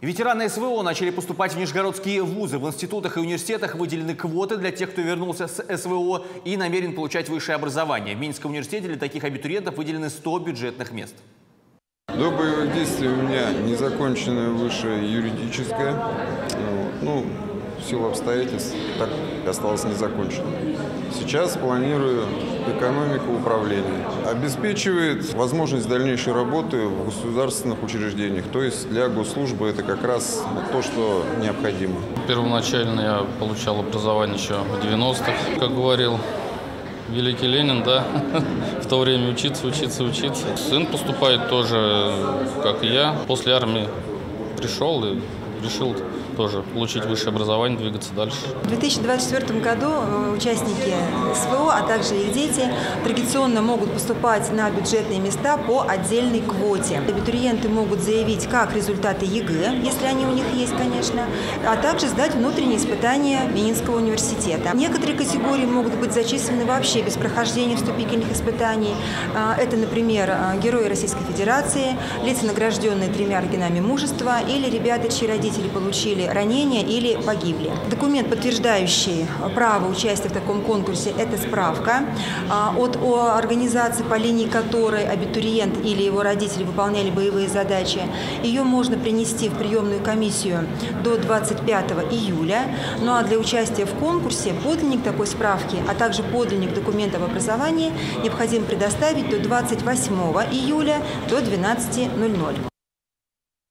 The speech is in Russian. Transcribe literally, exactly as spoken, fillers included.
Ветераны СВО начали поступать в нижегородские вузы. В институтах и университетах выделены квоты для тех, кто вернулся с СВО и намерен получать высшее образование. В Минском университете для таких абитуриентов выделены сто бюджетных мест. До боевых действий у меня незаконченное высшее юридическое. Ну, в силу обстоятельств так и осталось незаконченным. Сейчас планирую экономику управления. Обеспечивает возможность дальнейшей работы в государственных учреждениях. То есть для госслужбы это как раз то, что необходимо. Первоначально я получал образование еще в девяностых, как говорил великий Ленин, да, в то время учиться, учиться, учиться. Сын поступает тоже, как и я. После армии пришел и решил тоже получить высшее образование, двигаться дальше. В две тысячи двадцать четвёртом году участники СВО, а также их дети традиционно могут поступать на бюджетные места по отдельной квоте. Абитуриенты могут заявить как результаты ЕГЭ, если они у них есть, конечно, а также сдать внутренние испытания Минского университета. Некоторые категории могут быть зачислены вообще без прохождения вступительных испытаний. Это, например, герои Российской Федерации, лица, награжденные тремя орденами мужества, или ребята, чьи родители получили ранения или погибли. Документ, подтверждающий право участия в таком конкурсе, это справка от организации, по линии которой абитуриент или его родители выполняли боевые задачи. Ее можно принести в приемную комиссию до двадцать пятого июля. Ну а для участия в конкурсе подлинник такой справки, а также подлинник документа об образовании необходимо предоставить до двадцать восьмого июля до двенадцати ноль ноль.